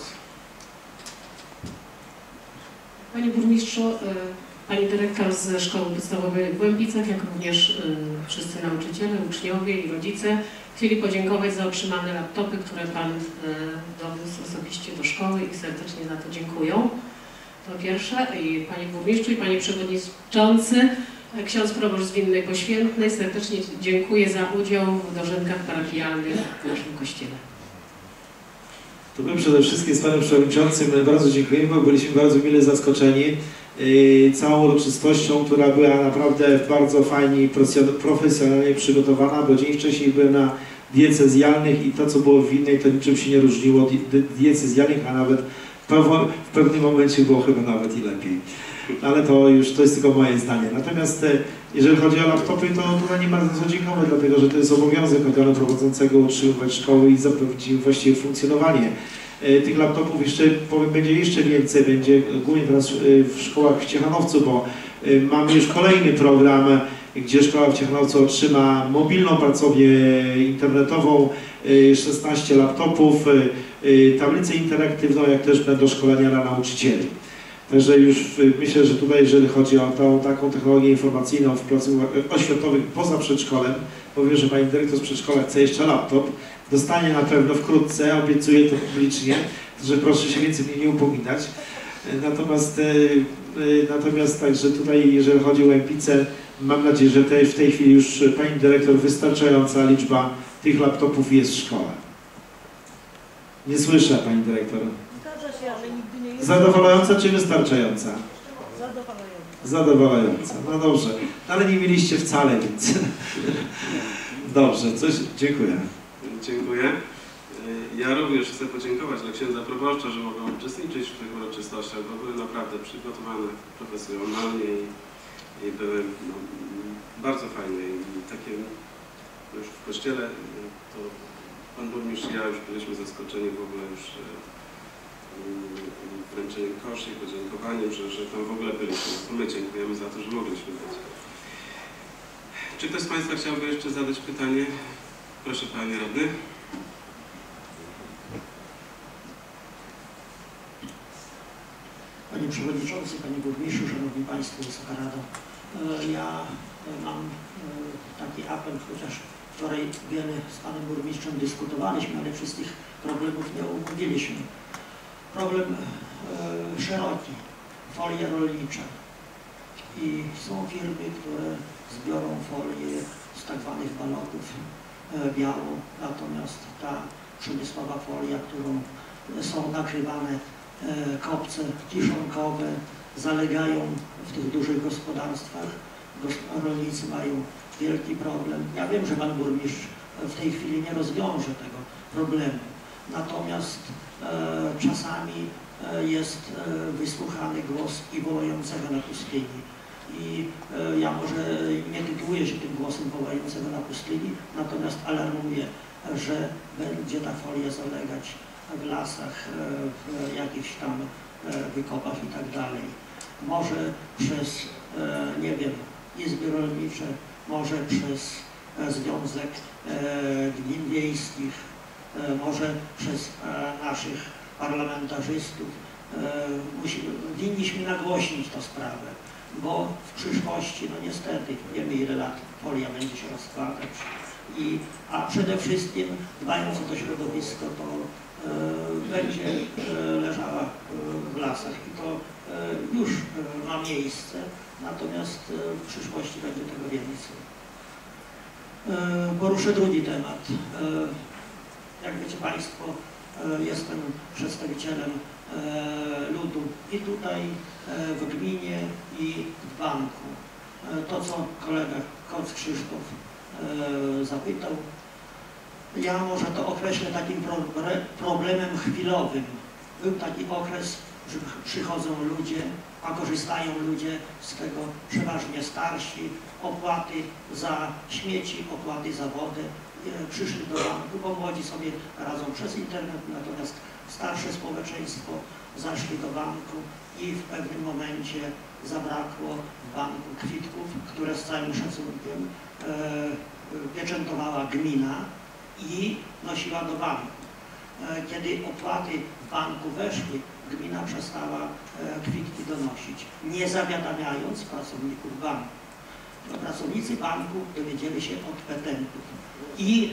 Panie burmistrzu, pani dyrektor ze szkoły podstawowej w Głębicach, jak również wszyscy nauczyciele, uczniowie i rodzice chcieli podziękować za otrzymane laptopy, które pan dowiózł osobiście do szkoły i serdecznie za to dziękują. To pierwsze. I panie burmistrzu i panie przewodniczący, ksiądz proboszcz z Winnej Poświętnej, serdecznie dziękuję za udział w dożynkach parafialnych w naszym kościele. To my przede wszystkim z panem przewodniczącym bardzo dziękujemy, bo byliśmy bardzo mile zaskoczeni całą uroczystością, która była naprawdę bardzo fajnie i profesjonalnie przygotowana, bo dzień wcześniej byłem na diecezjalnych i to, co było w Winnej, to niczym się nie różniło od diecezjalnych, a nawet w pewnym momencie było chyba nawet i lepiej. Ale to jest tylko moje zdanie. Natomiast jeżeli chodzi o laptopy, to tutaj nie ma co dziękować, dlatego że to jest obowiązek organu prowadzącego utrzymywać szkoły i zapewnić im właściwe funkcjonowanie. Tych laptopów będzie jeszcze więcej, będzie głównie teraz w szkołach w Ciechanowcu, bo mamy już kolejny program, gdzie szkoła w Ciechanowcu otrzyma mobilną pracownię internetową, 16 laptopów, tablicę interaktywną, jak też będą szkolenia dla nauczycieli. Także już myślę, że tutaj, jeżeli chodzi o tą taką technologię informacyjną w placówkach oświatowych poza przedszkolem, powiem, że pani dyrektor z przedszkola chce jeszcze laptop, dostanie na pewno wkrótce, obiecuję to publicznie, że proszę się więcej mnie nie upominać. Natomiast także tutaj, jeżeli chodzi o Łępice, mam nadzieję, że w tej chwili już pani dyrektor wystarczająca liczba tych laptopów jest w szkole. Nie słyszę, pani dyrektor. Zgadza się, ale nigdy nie jest. Zadowalająca czy wystarczająca? Zadowalająca. Zadowalająca. No dobrze. Ale nie mieliście wcale, więc... Dobrze, dziękuję. Dziękuję. Ja również chcę podziękować dla księdza proboszcza, że mogą uczestniczyć w tych uroczystościach, bo były naprawdę przygotowane profesjonalnie i były bardzo fajne i takie już w kościele to pan burmistrz i ja już byliśmy zaskoczeni w ogóle już wręczeniem koszy i podziękowaniem, że tam w ogóle byliśmy. To my dziękujemy za to, że mogliśmy być. Czy ktoś z państwa chciałby jeszcze zadać pytanie? Proszę panie radny. Panie Przewodniczący, Panie Burmistrzu, Szanowni Państwo, Wysoka Rado. Ja mam taki apel, chociaż wczoraj wiele z Panem Burmistrzem dyskutowaliśmy, ale wszystkich problemów nie omówiliśmy. Problem szeroki, folie rolnicze. I są firmy, które zbiorą folię z tak zwanych balotów białą, natomiast ta przemysłowa folia, którą są nakrywane kopce kiszonkowe, zalegają w tych dużych gospodarstwach. Rolnicy mają wielki problem. Ja wiem, że Pan Burmistrz w tej chwili nie rozwiąże tego problemu. Natomiast czasami jest wysłuchany głos i wołającego na pustyni. I ja może nie tytułuję się tym głosem wołającego na pustyni, natomiast alarmuję że będzie ta folia zalegać w lasach, w jakichś tam wykopach i tak dalej. Może przez, nie wiem, izby rolnicze, może przez Związek Gmin Wiejskich, może przez naszych parlamentarzystów. Winniśmy nagłośnić tę sprawę, bo w przyszłości, no niestety, wiemy ile lat folia będzie się rozkładać. A przede wszystkim, dbając o to środowisko, to będzie leżała w lasach i to już ma miejsce, natomiast w przyszłości będzie tego więcej. Poruszę drugi temat. Jak wiecie Państwo, jestem przedstawicielem ludu i tutaj w gminie i w banku. To, co kolega Koc Krzysztof zapytał, ja może to określę takim problemem chwilowym. Był taki okres, że przychodzą ludzie, a korzystają ludzie z tego, przeważnie starsi, opłaty za śmieci, opłaty za wodę. Przyszli do banku, bo młodzi sobie radzą przez internet, natomiast starsze społeczeństwo zaszli do banku i w pewnym momencie zabrakło w banku kwitków, które z całym szacunkiem pieczętowała gmina i nosiła do banku. Kiedy opłaty w banku weszły, gmina przestała kwitki donosić, nie zawiadamiając pracowników banku. Pracownicy banku dowiedzieli się od petentów i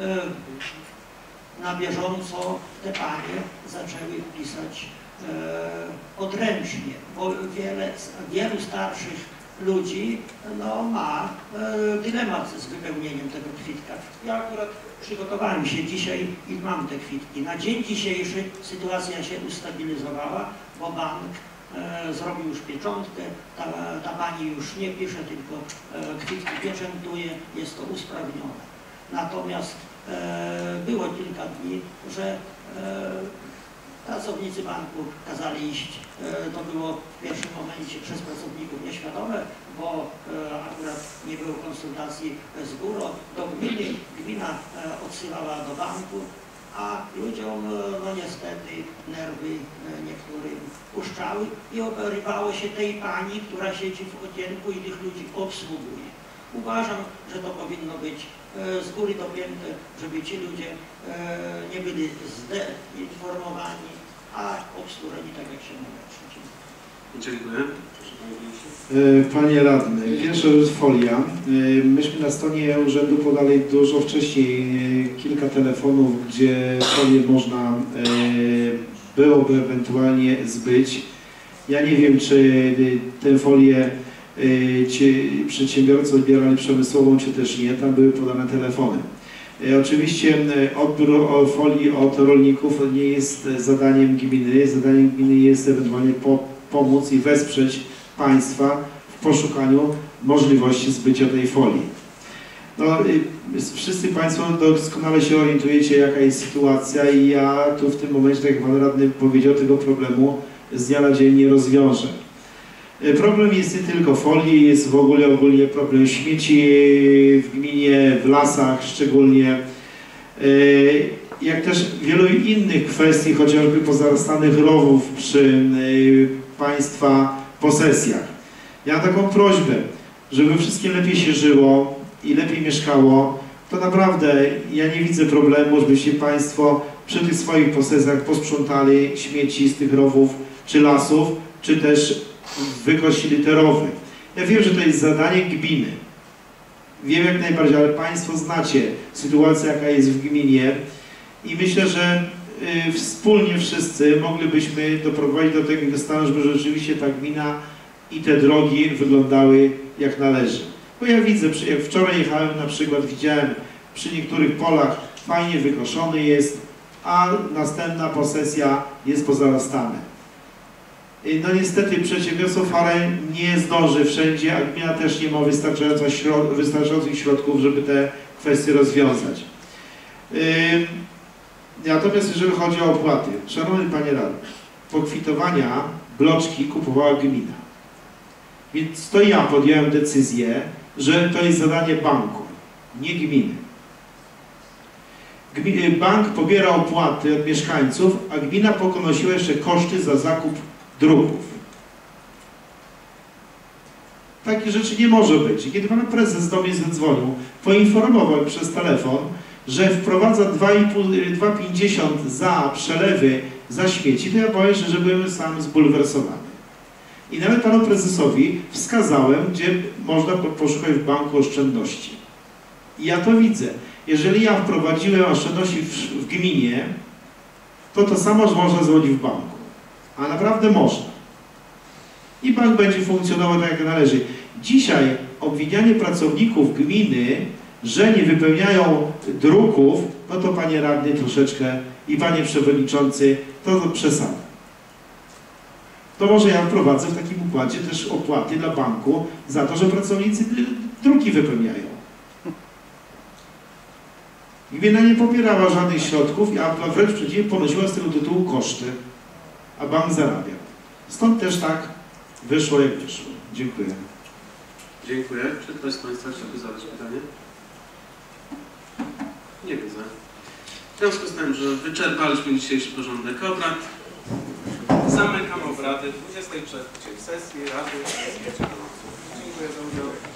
na bieżąco te panie zaczęły pisać odręcznie, bo wielu starszych ludzi no, ma dylemat z wypełnieniem tego kwitka. Ja akurat przygotowałem się dzisiaj i mam te kwitki. Na dzień dzisiejszy sytuacja się ustabilizowała, bo bank zrobił już pieczątkę, ta pani już nie pisze, tylko kwitki pieczętuje, jest to usprawnione. Natomiast było kilka dni, że pracownicy banku kazali iść, to było w pierwszym momencie przez pracowników nieświadome, bo akurat nie było konsultacji z górą, do gminy, gmina odsyłała do banku, a ludziom no niestety nerwy niektórym puszczały i oberywało się tej pani, która siedzi w okienku i tych ludzi obsługuje. Uważam, że to powinno być z góry dopięte, żeby ci ludzie nie byli zdeinformowani, a obsłużeni tak jak się należy. Dziękuję. Panie radny, pierwsza rzecz folia. Myśmy na stronie urzędu podali dużo wcześniej kilka telefonów, gdzie folię można byłoby ewentualnie zbyć. Ja nie wiem, czy tę folię ci przedsiębiorcy odbierali przemysłową, czy też nie. Tam były podane telefony. Oczywiście odbiór folii od rolników nie jest zadaniem gminy. Zadaniem gminy jest ewentualnie pomóc i wesprzeć państwa w poszukaniu możliwości zbycia tej folii. No, wszyscy Państwo doskonale się orientujecie, jaka jest sytuacja i ja tu w tym momencie, tak jak Pan Radny powiedział, tego problemu z dnia na dzień nie rozwiążę. Problem jest nie tylko folii, jest w ogóle ogólnie problem śmieci w gminie, w lasach szczególnie, jak też wielu innych kwestii, chociażby pozarastanych rowów przy Państwa posesjach. Ja mam taką prośbę, żeby wszystkim lepiej się żyło i lepiej mieszkało, to naprawdę ja nie widzę problemu, żebyście Państwo przy tych swoich posesjach posprzątali śmieci z tych rowów czy lasów, czy też wykosili te rowy. Ja wiem, że to jest zadanie gminy. Wiem jak najbardziej, ale Państwo znacie sytuację, jaka jest w gminie i myślę, że wspólnie wszyscy moglibyśmy doprowadzić do tego stanu, żeby rzeczywiście ta gmina i te drogi wyglądały jak należy. Bo ja widzę, jak wczoraj jechałem na przykład, widziałem przy niektórych polach fajnie wykoszony jest, a następna posesja jest pozarastane. No niestety przedsiębiorstwo FARE nie zdąży wszędzie, a gmina też nie ma wystarczających środków, żeby te kwestie rozwiązać. Natomiast jeżeli chodzi o opłaty, szanowny Panie Radny, pokwitowania bloczki kupowała gmina. Więc to ja podjąłem decyzję, że to jest zadanie banku, nie gminy. bank pobiera opłaty od mieszkańców, a gmina ponosiła jeszcze koszty za zakup druków. Takie rzeczy nie może być. I kiedy pan prezes do mnie zadzwonił, poinformował przez telefon, że wprowadza 2,50 za przelewy za śmieci, to ja powiem, że byłem sam zbulwersowany. I nawet panu prezesowi wskazałem, gdzie można poszukać w banku oszczędności. I ja to widzę. Jeżeli ja wprowadziłem oszczędności w gminie, to samo można zrobić w banku. A naprawdę można. I bank będzie funkcjonował tak, jak należy. Dzisiaj obwinianie pracowników gminy, że nie wypełniają druków, no to panie radny troszeczkę i panie przewodniczący, to przesada. To może ja wprowadzę w takim układzie też opłaty dla banku za to, że pracownicy druki wypełniają. Gmina nie pobierała żadnych środków, a wręcz przeciwnie ponosiła z tego tytułu koszty, a bank zarabiał. Stąd też tak wyszło, jak wyszło. Dziękuję. Dziękuję. Czy ktoś z Państwa chciałby zadać pytanie? Nie widzę. W związku z tym, że wyczerpaliśmy dzisiejszy porządek obrad, zamykam obrady 23. sesji Rady Dziękuję za udział.